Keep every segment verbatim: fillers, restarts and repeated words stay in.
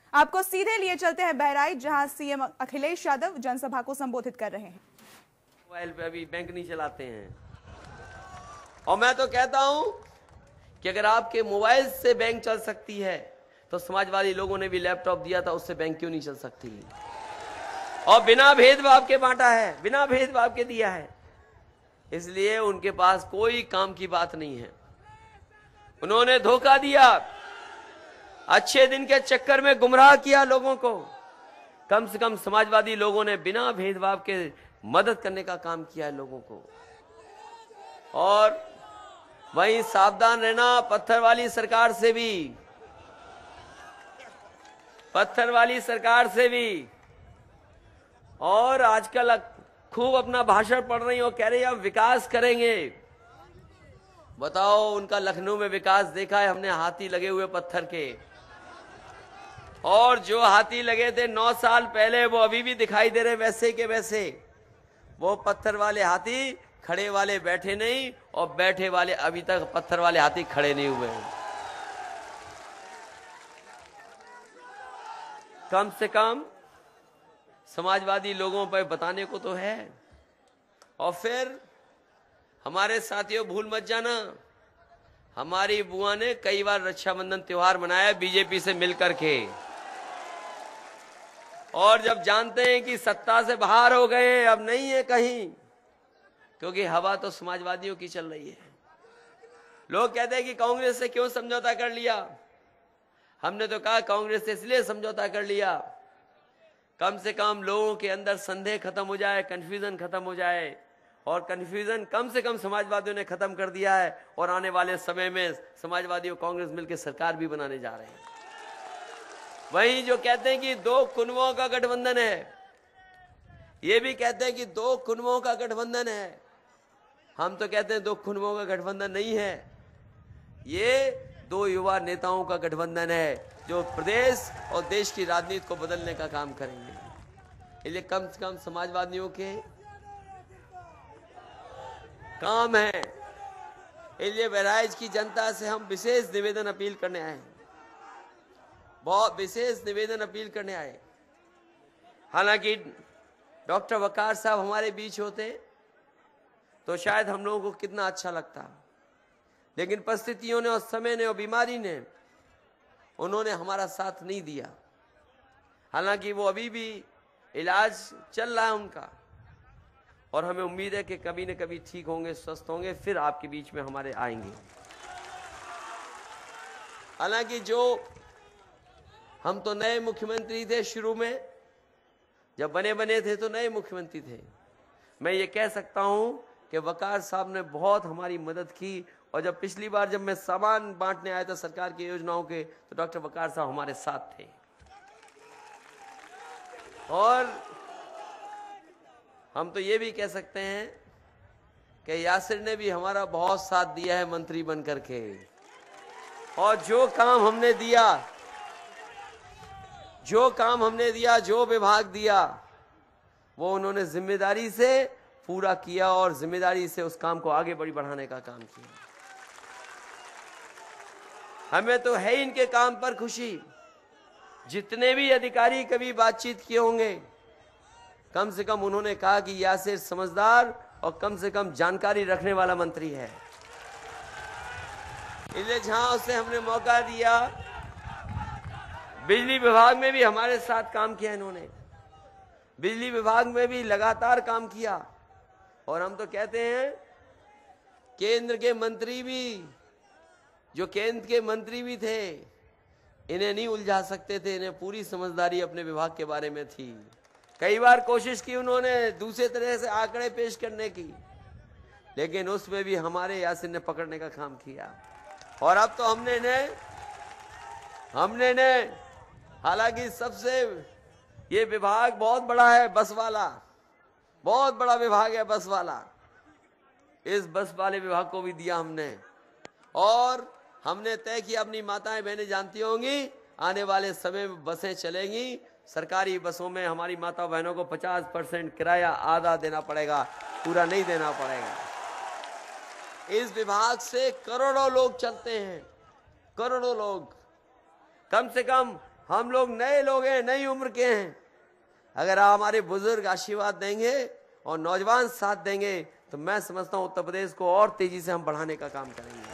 आपको सीधे लिए चलते हैं बहराइच, जहां सीएम अखिलेश यादव जनसभा को संबोधित कर रहे हैं। मोबाइल पे अभी बैंक नहीं चलाते हैं, और मैं तो कहता हूं कि अगर आपके मोबाइल से बैंक चल सकती है तो समाजवादी लोगों ने भी लैपटॉप दिया था, उससे बैंक क्यों नहीं चल सकती? और बिना भेदभाव के बांटा है, बिना भेदभाव के दिया है, इसलिए उनके पास कोई काम की बात नहीं है। उन्होंने धोखा दिया, अच्छे दिन के चक्कर में गुमराह किया लोगों को। कम से कम समाजवादी लोगों ने बिना भेदभाव के मदद करने का काम किया है लोगों को। और वहीं सावधान रहना पत्थर वाली सरकार से भी, पत्थर वाली सरकार से भी। और आजकल खूब अपना भाषण पढ़ रही हो, कह रही हम विकास करेंगे। बताओ, उनका लखनऊ में विकास देखा है हमने, हाथी लगे हुए पत्थर के। और जो हाथी लगे थे नौ साल पहले वो अभी भी दिखाई दे रहे वैसे के वैसे। वो पत्थर वाले हाथी, खड़े वाले बैठे नहीं, और बैठे वाले अभी तक पत्थर वाले हाथी खड़े नहीं हुए हैं। कम से कम समाजवादी लोगों पर बताने को तो है। और फिर हमारे साथियों, भूल मत जाना, हमारी बुआ ने कई बार रक्षाबंधन त्योहार मनाया बीजेपी से मिलकर के। और जब जानते हैं कि सत्ता से बाहर हो गए, अब नहीं है कहीं, क्योंकि हवा तो समाजवादियों की चल रही है। लोग कहते हैं कि कांग्रेस से क्यों समझौता कर लिया। हमने तो कहा कांग्रेस से इसलिए समझौता कर लिया, कम से कम लोगों के अंदर संदेह खत्म हो जाए, कंफ्यूजन खत्म हो जाए। और कंफ्यूजन कम से कम समाजवादियों ने खत्म कर दिया है। और आने वाले समय में समाजवादी और कांग्रेस मिलकर सरकार भी बनाने जा रहे हैं। वहीं जो कहते हैं कि दो कुनबों का गठबंधन है, ये भी कहते हैं कि दो कुनबों का गठबंधन है। हम तो कहते हैं दो कुनबों का गठबंधन नहीं है, ये दो युवा नेताओं का गठबंधन है, जो प्रदेश और देश की राजनीति को बदलने का काम करेंगे। इसलिए कम से कम समाजवादियों के काम है। इसलिए बहराइच की जनता से हम विशेष निवेदन अपील करने आए हैं, बहुत विशेष निवेदन अपील करने आए। हालांकि डॉक्टर वकार साहब हमारे बीच होते तो शायद हम लोगों को कितना अच्छा लगता, लेकिन परिस्थितियों ने और समय ने और बीमारी ने उन्होंने हमारा साथ नहीं दिया। हालांकि वो अभी भी इलाज चल रहा है उनका, और हमें उम्मीद है कि कभी न कभी ठीक होंगे, स्वस्थ होंगे, फिर आपके बीच में हमारे आएंगे। हालांकि जो हम तो नए मुख्यमंत्री थे, शुरू में जब बने बने थे तो नए मुख्यमंत्री थे। मैं ये कह सकता हूं कि वकार साहब ने बहुत हमारी मदद की। और जब पिछली बार जब मैं सामान बांटने आया था सरकार की योजनाओं के, तो डॉक्टर वकार साहब हमारे साथ थे। और हम तो ये भी कह सकते हैं कि यासिर ने भी हमारा बहुत साथ दिया है मंत्री बनकर के। और जो काम हमने दिया, जो काम हमने दिया, जो विभाग दिया, वो उन्होंने जिम्मेदारी से पूरा किया और जिम्मेदारी से उस काम को आगे बढ़ी बढ़ाने का काम किया। हमें तो है इनके काम पर खुशी। जितने भी अधिकारी कभी बातचीत किए होंगे, कम से कम उन्होंने कहा कि यासिर समझदार और कम से कम जानकारी रखने वाला मंत्री है। इसलिए जहां उसे हमने मौका दिया, बिजली विभाग में भी हमारे साथ काम किया इन्होंने, बिजली विभाग में भी लगातार काम किया। और हम तो कहते हैं केंद्र के मंत्री भी, जो केंद्र के मंत्री भी थे, इन्हें नहीं उलझा सकते थे, इन्हें पूरी समझदारी अपने विभाग के बारे में थी। कई बार कोशिश की उन्होंने दूसरे तरह से आंकड़े पेश करने की, लेकिन उसमें भी हमारे यासिर ने पकड़ने का काम किया। और अब तो हमने इन्हें हमने इन्हें हालांकि सबसे, ये विभाग बहुत बड़ा है, बस वाला, बहुत बड़ा विभाग है बस वाला, इस बस वाले विभाग को भी दिया हमने। और हमने तय किया, अपनी माताएं बहनें जानती होंगी, आने वाले समय में बसें चलेंगी, सरकारी बसों में हमारी माता बहनों को पचास परसेंट किराया आधा देना पड़ेगा, पूरा नहीं देना पड़ेगा। इस विभाग से करोड़ों लोग चलते हैं, करोड़ों लोग। कम से कम हम लोग नए लोग हैं, नई उम्र के हैं। अगर आप हमारे बुजुर्ग आशीर्वाद देंगे और नौजवान साथ देंगे तो मैं समझता हूं उत्तर प्रदेश को और तेजी से हम बढ़ाने का काम करेंगे।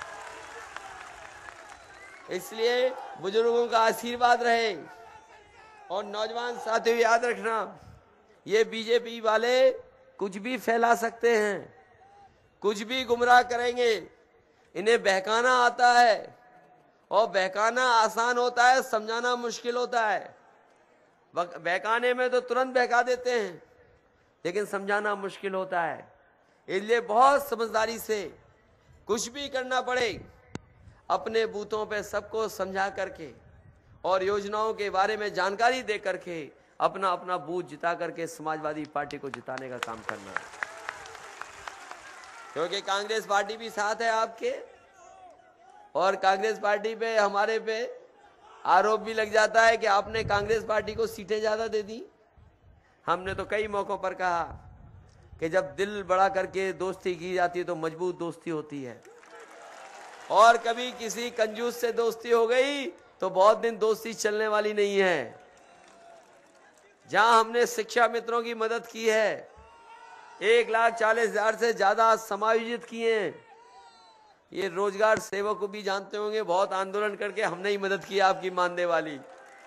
इसलिए बुजुर्गों का आशीर्वाद रहे। और नौजवान साथियों याद रखना, ये बीजेपी वाले कुछ भी फैला सकते हैं, कुछ भी गुमराह करेंगे। इन्हें बहकाना आता है और बहकाना आसान होता है, समझाना मुश्किल होता है। बहकाने में तो तुरंत बहका देते हैं, लेकिन समझाना मुश्किल होता है। इसलिए बहुत समझदारी से कुछ भी करना पड़े, अपने बूथों पे सबको समझा करके और योजनाओं के बारे में जानकारी दे करके अपना अपना बूथ जिता करके समाजवादी पार्टी को जिताने का काम करना है। क्योंकि कांग्रेस पार्टी भी साथ है आपके, और कांग्रेस पार्टी पे हमारे पे आरोप भी लग जाता है कि आपने कांग्रेस पार्टी को सीटें ज्यादा दे दी। हमने तो कई मौकों पर कहा कि जब दिल बड़ा करके दोस्ती की जाती है तो मजबूत दोस्ती होती है, और कभी किसी कंजूस से दोस्ती हो गई तो बहुत दिन दोस्ती चलने वाली नहीं है। जहां हमने शिक्षा मित्रों की मदद की है, एक लाख चालीस हजार से ज्यादा समायोजित किए हैं। ये रोजगार सेवक को भी जानते होंगे, बहुत आंदोलन करके हमने ही मदद की आपकी मानदेय वाली।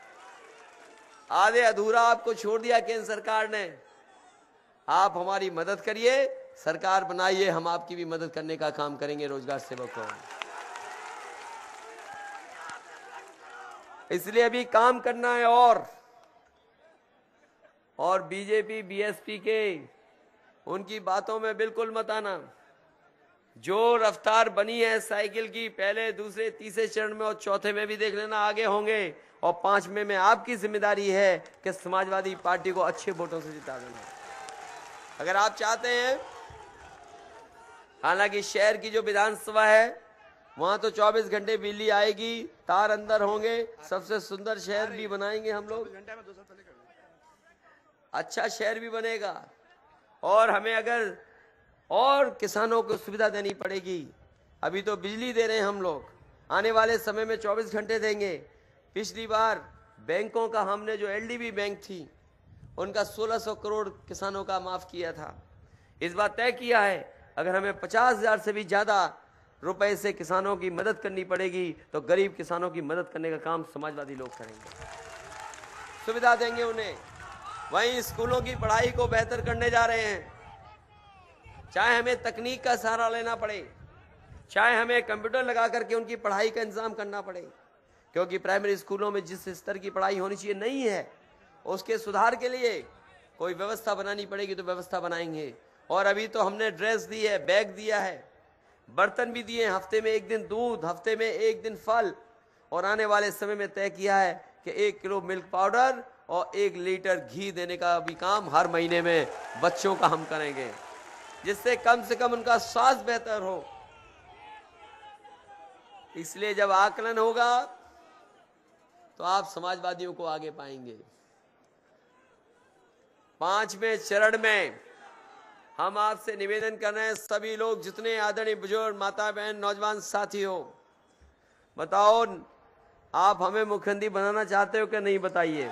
आधे अधूरा आपको छोड़ दिया केंद्र सरकार ने। आप हमारी मदद करिए, सरकार बनाइए, हम आपकी भी मदद करने का काम करेंगे रोजगार सेवकों। इसलिए अभी काम करना है। और और बीजेपी बीएसपी के उनकी बातों में बिल्कुल मत आना। जो रफ्तार बनी है साइकिल की, पहले दूसरे तीसरे चरण में और चौथे में भी देख लेना आगे होंगे, और पांचवें में आपकी जिम्मेदारी है कि समाजवादी पार्टी को अच्छे वोटों से जिता देना। अगर आप चाहते हैं, हालांकि शहर की जो विधानसभा है वहां तो चौबीस घंटे बिजली आएगी, तार अंदर होंगे, सबसे सुंदर शहर भी बनाएंगे हम लोग, अच्छा शहर भी बनेगा। और हमें अगर और किसानों को सुविधा देनी पड़ेगी। अभी तो बिजली दे रहे हैं हम लोग, आने वाले समय में चौबीस घंटे देंगे। पिछली बार बैंकों का हमने, जो एलडीबी बैंक थी उनका सोलह सौ करोड़ किसानों का माफ किया था। इस बार तय किया है अगर हमें पचास हजार से भी ज्यादा रुपए से किसानों की मदद करनी पड़ेगी तो गरीब किसानों की मदद करने का काम समाजवादी लोग करेंगे, सुविधा देंगे उन्हें। वहीं स्कूलों की पढ़ाई को बेहतर करने जा रहे हैं, चाहे हमें तकनीक का सहारा लेना पड़े, चाहे हमें कंप्यूटर लगा करके उनकी पढ़ाई का इंतजाम करना पड़े, क्योंकि प्राइमरी स्कूलों में जिस स्तर की पढ़ाई होनी चाहिए नहीं है, उसके सुधार के लिए कोई व्यवस्था बनानी पड़ेगी तो व्यवस्था बनाएंगे। और अभी तो हमने ड्रेस दी है, बैग दिया है, बर्तन भी दिए, हफ्ते में एक दिन दूध, हफ्ते में एक दिन फल, और आने वाले समय में तय किया है कि एक किलो मिल्क पाउडर और एक लीटर घी देने का भी काम हर महीने में बच्चों का हम करेंगे, जिससे कम से कम उनका स्वास्थ्य बेहतर हो। इसलिए जब आकलन होगा तो आप समाजवादियों को आगे पाएंगे। पांचवें चरण में हम आपसे निवेदन कर रहे हैं, सभी लोग, जितने आदरणीय बुजुर्ग, माता बहन, नौजवान साथी हो, बताओ आप हमें मुख्यमंत्री बनाना चाहते हो कि नहीं, बताइए।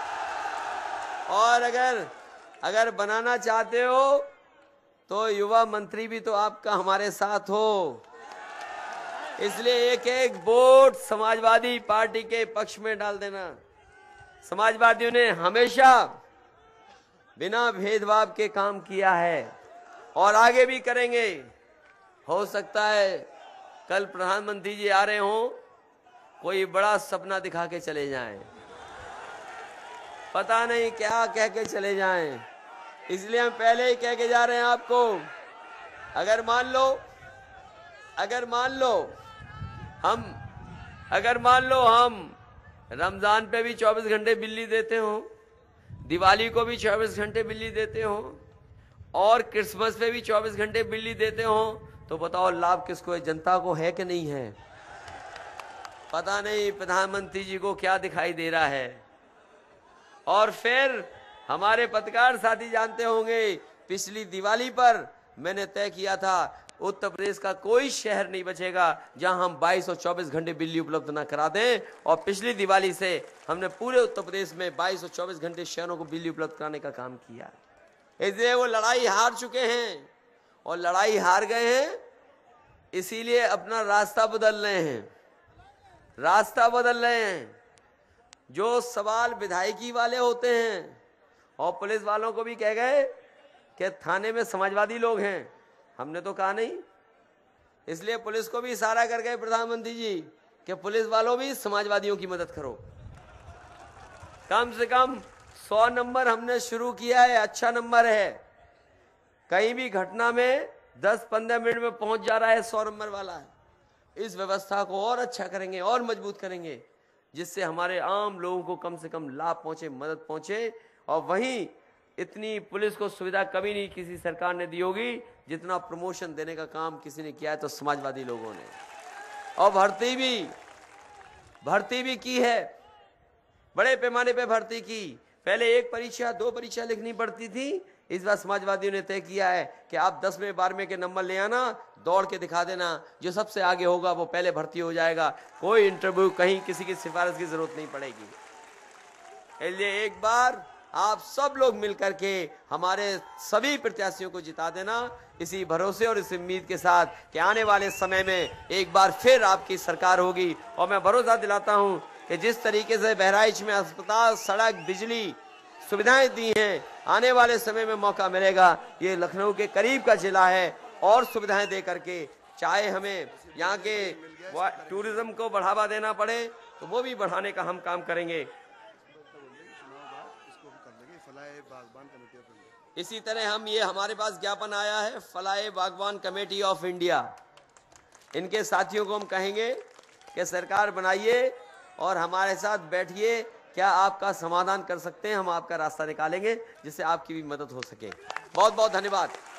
और अगर अगर बनाना चाहते हो तो युवा मंत्री भी तो आपका हमारे साथ हो। इसलिए एक एक वोट समाजवादी पार्टी के पक्ष में डाल देना। समाजवादियों ने हमेशा बिना भेदभाव के काम किया है और आगे भी करेंगे। हो सकता है कल प्रधानमंत्री जी आ रहे हों, कोई बड़ा सपना दिखा के चले जाएं, पता नहीं क्या कह के चले जाएं। इसलिए हम पहले ही कह के जा रहे हैं आपको, अगर मान लो अगर मान लो हम अगर मान लो हम रमजान पे भी चौबीस घंटे बिजली देते हो, दिवाली को भी चौबीस घंटे बिजली देते हो और क्रिसमस पे भी चौबीस घंटे बिजली देते हो, तो बताओ लाभ किसको है? जनता को है कि नहीं है? पता नहीं प्रधानमंत्री जी को क्या दिखाई दे रहा है। और फिर हमारे पत्रकार साथी जानते होंगे, पिछली दिवाली पर मैंने तय किया था उत्तर प्रदेश का कोई शहर नहीं बचेगा जहां हम बाईस और चौबीस घंटे बिजली उपलब्ध ना करा दें। और पिछली दिवाली से हमने पूरे उत्तर प्रदेश में बाईस और चौबीस घंटे शहरों को बिजली उपलब्ध कराने का काम किया। इसलिए वो लड़ाई हार चुके हैं और लड़ाई हार गए हैं, इसीलिए अपना रास्ता बदल रहे हैं, रास्ता बदल रहे हैं। जो सवाल विधायकी वाले होते हैं और पुलिस वालों को भी कह गए कि थाने में समाजवादी लोग हैं, हमने तो कहा नहीं। इसलिए पुलिस को भी इशारा कर गए प्रधानमंत्री जी कि पुलिस वालों भी समाजवादियों की मदद करो। कम से कम सौ नंबर हमने शुरू किया है, अच्छा नंबर है। कहीं भी घटना में दस पंद्रह मिनट में पहुंच जा रहा है, सौ नंबर वाला है। इस व्यवस्था को और अच्छा करेंगे और मजबूत करेंगे, जिससे हमारे आम लोगों को कम से कम लाभ पहुंचे, मदद पहुंचे। और वहीं इतनी पुलिस को सुविधा कभी नहीं किसी सरकार ने दी होगी जितना प्रमोशन देने का काम किसी ने किया है तो समाजवादी लोगों ने। और भर्ती भी भर्ती भी की है, बड़े पैमाने पे भर्ती की। पहले एक परीक्षा दो परीक्षा लिखनी पड़ती थी, इस बार समाजवादियों ने तय किया है कि आप दसवें बारहवें के नंबर ले आना, दौड़ के दिखा देना, जो सबसे आगे होगा वो पहले भर्ती हो जाएगा। कोई इंटरव्यू कहीं किसी की सिफारिश की जरूरत नहीं पड़ेगी। इसलिए एक बार आप सब लोग मिलकर के हमारे सभी प्रत्याशियों को जिता देना, इसी भरोसे और इस उम्मीद के साथ कि आने वाले समय में एक बार फिर आपकी सरकार होगी। और मैं भरोसा दिलाता हूं कि जिस तरीके से बहराइच में अस्पताल, सड़क, बिजली सुविधाएं दी हैं, आने वाले समय में मौका मिलेगा। ये लखनऊ के करीब का जिला है और सुविधाएं दे करके, चाहे हमें यहाँ के टूरिज्म को बढ़ावा देना पड़े तो वो भी बढ़ाने का हम काम करेंगे। इसी तरह हम ये हमारे पास ज्ञापन आया है फलाए बागवान कमेटी ऑफ इंडिया, इनके साथियों को हम कहेंगे कि सरकार बनाइए और हमारे साथ बैठिए, क्या आपका समाधान कर सकते हैं, हम आपका रास्ता निकालेंगे जिससे आपकी भी मदद हो सके। बहुत बहुत धन्यवाद।